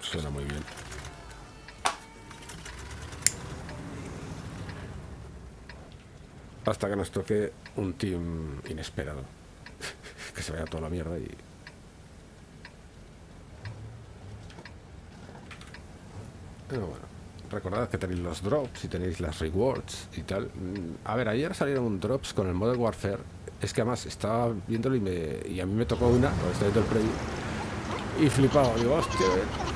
Suena muy bien. Hasta que nos toque un team inesperado. Que se vaya toda la mierda y... Pero bueno, recordad que tenéis los drops y tenéis las rewards y tal. A ver, ayer salieron drops con el Modern Warfare. Es que además estaba viéndolo y a mí me tocó una, cuando estaba viendo el preview, y flipado. Digo, hostia,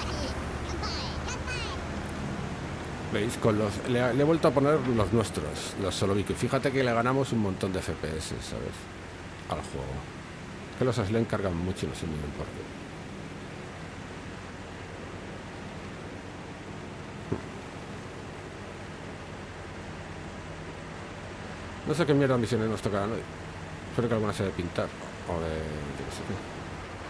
¿veis? Con los, le he vuelto a poner los nuestros, los Solovic. Fíjate que le ganamos un montón de FPS, ¿sabes? Al juego. Que los Aslen cargan mucho y no sé muy bien por qué. No sé qué mierda de misiones nos tocarán hoy. Espero que alguna sea de pintar o de... yo qué sé qué.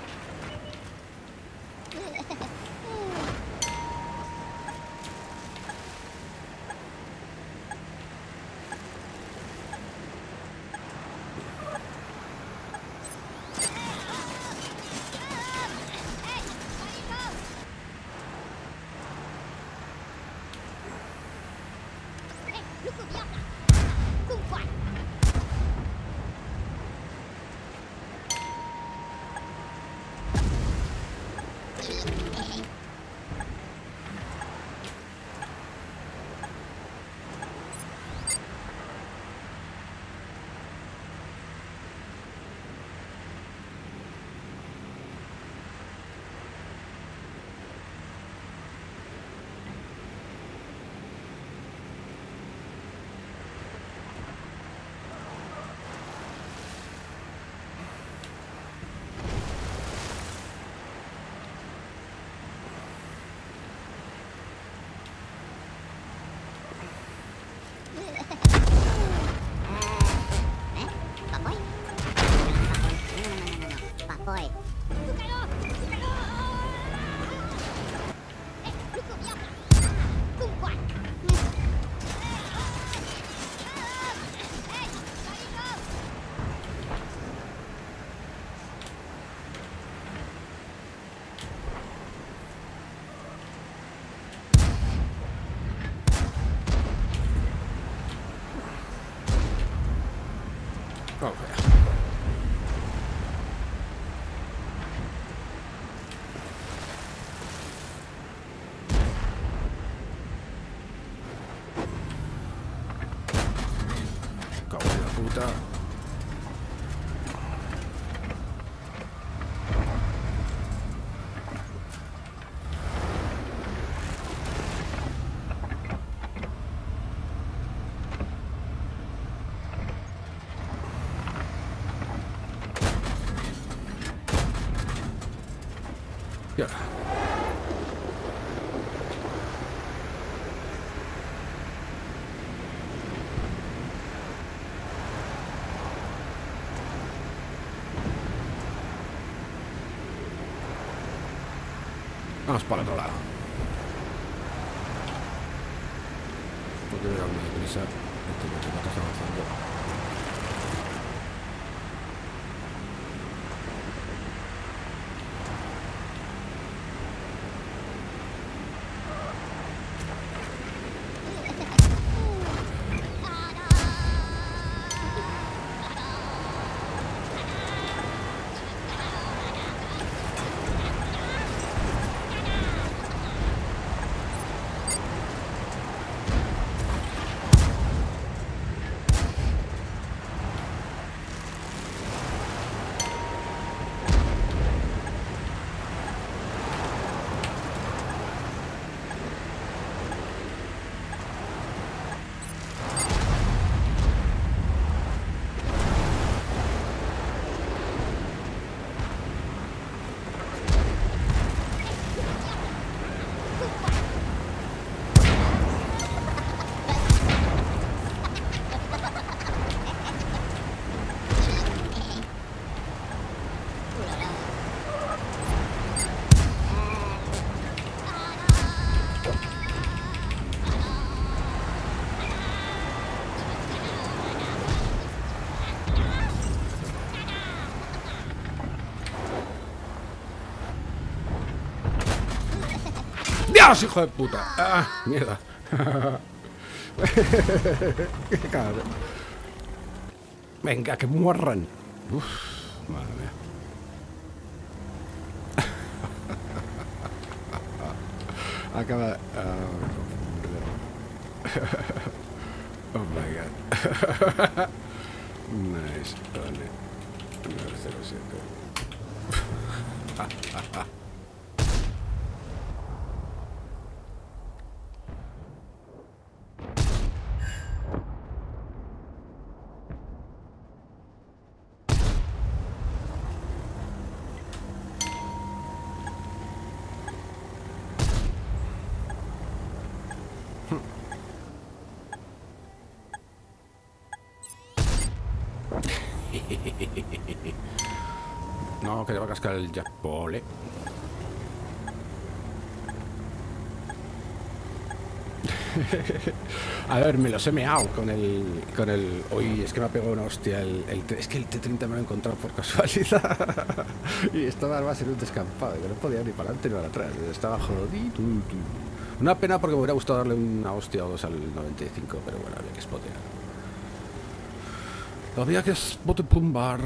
Vamos allá. Cago en la puta. Y ahora. Vamos para el otro lado. Porque voy a dar muy prisa. Este coche está avanzando. ¡Dios, hijo de puta! ¡Ah, mierda! ¡Qué cabrón! Venga, que muerran. Uf, madre mía. Acaba... oh my god. Nice, vale. 907. No, que le va a cascar el Jackpole. A ver, me los he meado con el... Uy, es que me ha pegado una hostia es que el T-30 me lo he encontrado por casualidad. Y estaba además en un descampado, que no podía ni para adelante ni para atrás. Estaba jodido. Una pena porque me hubiera gustado darle una hostia o dos al 95, pero bueno, había que spotear. Había que spotear.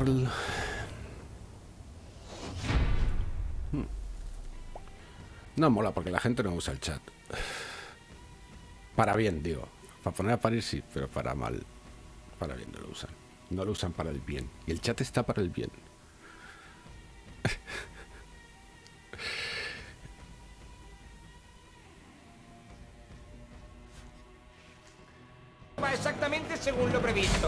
No mola porque la gente no usa el chat. Para bien, digo. Para poner a parir sí, pero para mal. Para bien no lo usan. No lo usan para el bien. Y el chat está para el bien. Va exactamente según lo previsto.